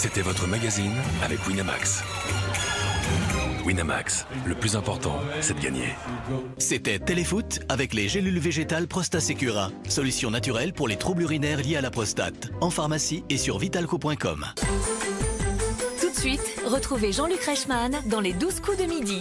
C'était votre magazine avec Winamax. Winamax, le plus important, c'est de gagner. C'était Téléfoot avec les gélules végétales Prostasecura. Solution naturelle pour les troubles urinaires liés à la prostate. En pharmacie et sur vitalco.com. Tout de suite, retrouvez Jean-Luc Reichmann dans les 12 coups de midi.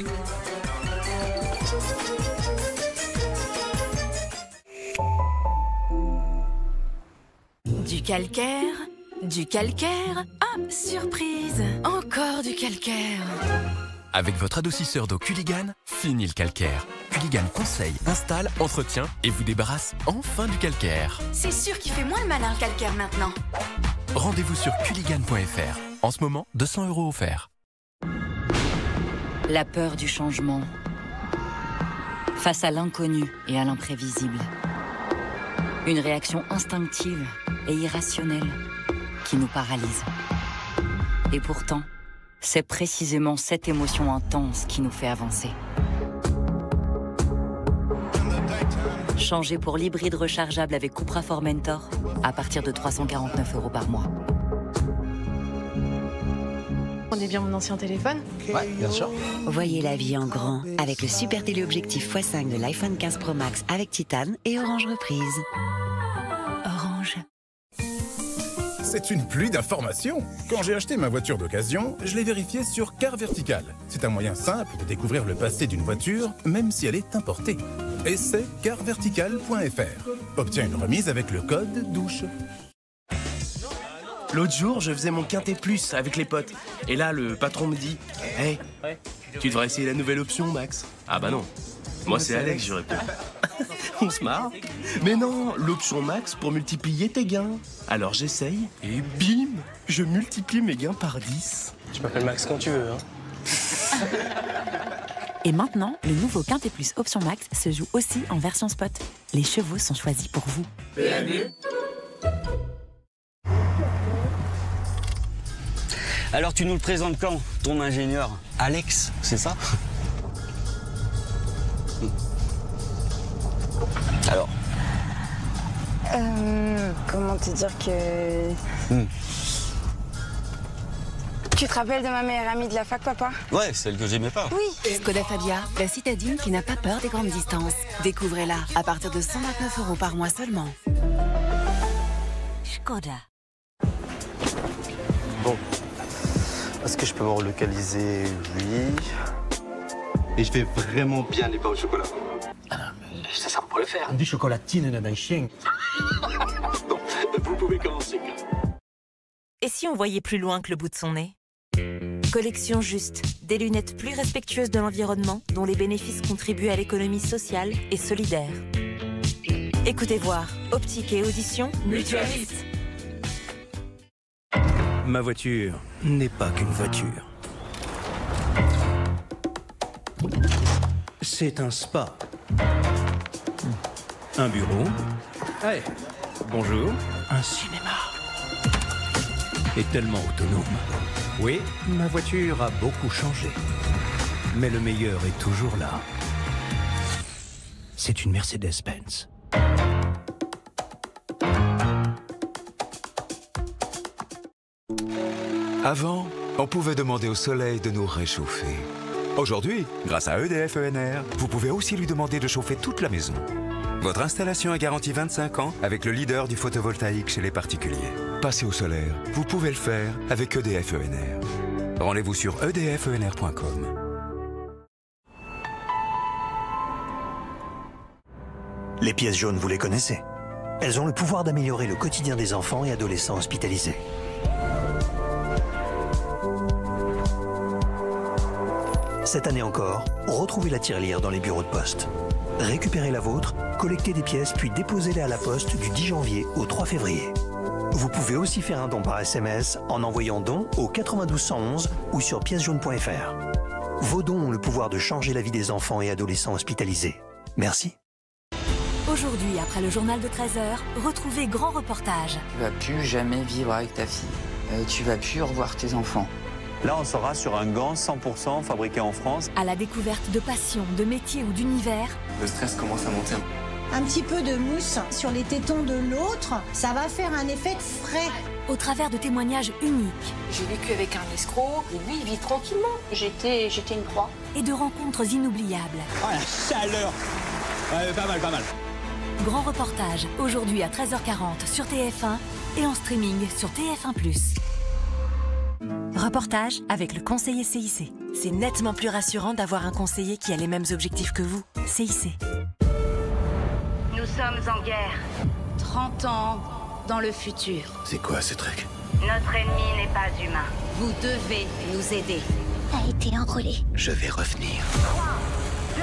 Du calcaire, du calcaire. Ah, surprise! Encore du calcaire. Avec votre adoucisseur d'eau Culligan, fini le calcaire. Culligan conseille, installe, entretient et vous débarrasse enfin du calcaire. C'est sûr qu'il fait moins le malin le calcaire maintenant. Rendez-vous sur culligan.fr. En ce moment, 200 € offerts. La peur du changement. Face à l'inconnu et à l'imprévisible. Une réaction instinctive et irrationnelle qui nous paralyse. Et pourtant, c'est précisément cette émotion intense qui nous fait avancer. Changez pour l'hybride rechargeable avec Cupra Formentor à partir de 349 € par mois. On est bien mon ancien téléphone? Ouais, bien sûr. Voyez la vie en grand avec le super téléobjectif x5 de l'iPhone 15 Pro Max avec titane et Orange Reprise. Orange. C'est une pluie d'informations. Quand j'ai acheté ma voiture d'occasion, je l'ai vérifiée sur Car Vertical. C'est un moyen simple de découvrir le passé d'une voiture, même si elle est importée. Et c'est carvertical.fr. Obtiens une remise avec le code douche. L'autre jour, je faisais mon quintet plus avec les potes. Et là, le patron me dit « Hey, tu devrais essayer la nouvelle option, Max. » Ah bah non. Moi, c'est Alex, je réponds. On se marre. Mais non, l'option Max pour multiplier tes gains. Alors j'essaye et bim, je multiplie mes gains par 10. Tu m'appelles Max quand tu veux, hein. Et maintenant, le nouveau Quintet Plus Option Max se joue aussi en version spot. Les chevaux sont choisis pour vous. PMU. Alors tu nous le présentes quand, ton ingénieur? Alex, c'est ça? Alors comment te dire que... Tu te rappelles de ma meilleure amie de la fac, papa? Ouais, celle que j'aimais pas. Oui. Skoda Fabia, la citadine qui n'a pas peur des grandes distances. Découvrez-la à partir de 129 € par mois seulement. Skoda. Bon. Est-ce que je peux me relocaliser? Oui. Et je fais vraiment bien les pains au chocolat. Ça sert pour le faire. Du chocolatine d'un chien. Bon, vous pouvez commencer. Et si on voyait plus loin que le bout de son nez? Collection Juste, des lunettes plus respectueuses de l'environnement dont les bénéfices contribuent à l'économie sociale et solidaire. Écoutez voir, optique et audition, mutualiste. Ma voiture n'est pas qu'une voiture. C'est un spa. Un bureau. Hey, bonjour. Un cinéma. Et tellement autonome. Oui, ma voiture a beaucoup changé. Mais le meilleur est toujours là. C'est une Mercedes-Benz. Avant, on pouvait demander au soleil de nous réchauffer. Aujourd'hui, grâce à EDF ENR, vous pouvez aussi lui demander de chauffer toute la maison. Votre installation est garantie 25 ans avec le leader du photovoltaïque chez les particuliers. Passez au solaire, vous pouvez le faire avec EDF ENR. Rendez-vous sur edfenr.com. Les pièces jaunes, vous les connaissez. Elles ont le pouvoir d'améliorer le quotidien des enfants et adolescents hospitalisés. Cette année encore, retrouvez la tirelire dans les bureaux de poste. Récupérez la vôtre, collectez des pièces puis déposez-les à la poste du 10 janvier au 3 février. Vous pouvez aussi faire un don par SMS en envoyant don au 92 111 ou sur piècesjaunes.fr. Vos dons ont le pouvoir de changer la vie des enfants et adolescents hospitalisés. Merci. Aujourd'hui, après le journal de 13h, retrouvez Grand Reportage. Tu vas plus jamais vivre avec ta fille. Tu vas plus revoir tes enfants. Là, on sera sur un gant 100% fabriqué en France. À la découverte de passions, de métiers ou d'univers. Le stress commence à monter. Un petit peu de mousse sur les tétons de l'autre, ça va faire un effet frais. au travers de témoignages uniques. J'ai vécu avec un escroc et lui, il vit tranquillement. J'étais une proie. Et de rencontres inoubliables. Oh la chaleur! Ouais, pas mal. Grand reportage, aujourd'hui à 13h40 sur TF1 et en streaming sur TF1+. Reportage avec le conseiller CIC. C'est nettement plus rassurant d'avoir un conseiller qui a les mêmes objectifs que vous. CIC. Nous sommes en guerre. 30 ans dans le futur. C'est quoi ce truc? Notre ennemi n'est pas humain. Vous devez nous aider. A été enrôlé. Je vais revenir. 3, 2,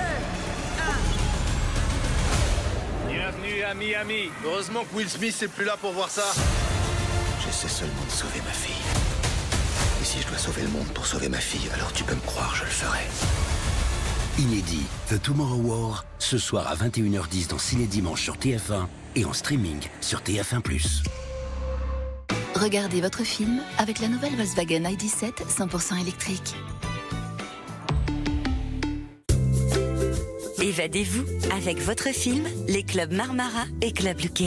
1. Bienvenue à Miami. Heureusement que Will Smith n'est plus là pour voir ça. J'essaie seulement de sauver ma fille. Et si je dois sauver le monde pour sauver ma fille, alors tu peux me croire, je le ferai. Inédit, The Tomorrow War, ce soir à 21h10 dans Ciné Dimanche sur TF1 et en streaming sur TF1+. Regardez votre film avec la nouvelle Volkswagen ID7 100% électrique. Évadez-vous avec votre film, les clubs Marmara et Club Lukea.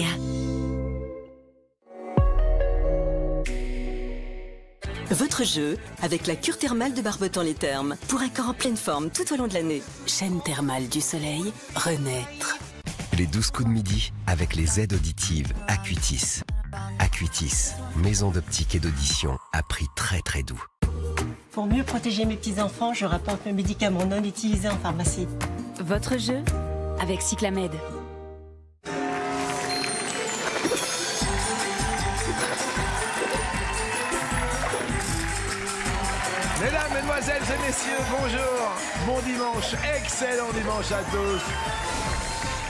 Votre jeu avec la cure thermale de Barbetan-les Thermes pour un corps en pleine forme tout au long de l'année. Chaîne thermale du soleil, renaître. Les 12 coups de midi avec les aides auditives Acuitis. Acuitis, maison d'optique et d'audition à prix très très doux. Pour mieux protéger mes petits-enfants, je rapporte mes médicaments non utilisés en pharmacie. Votre jeu avec Cyclamed. Mesdames, mesdemoiselles et messieurs, bonjour. Bon dimanche, excellent dimanche à tous.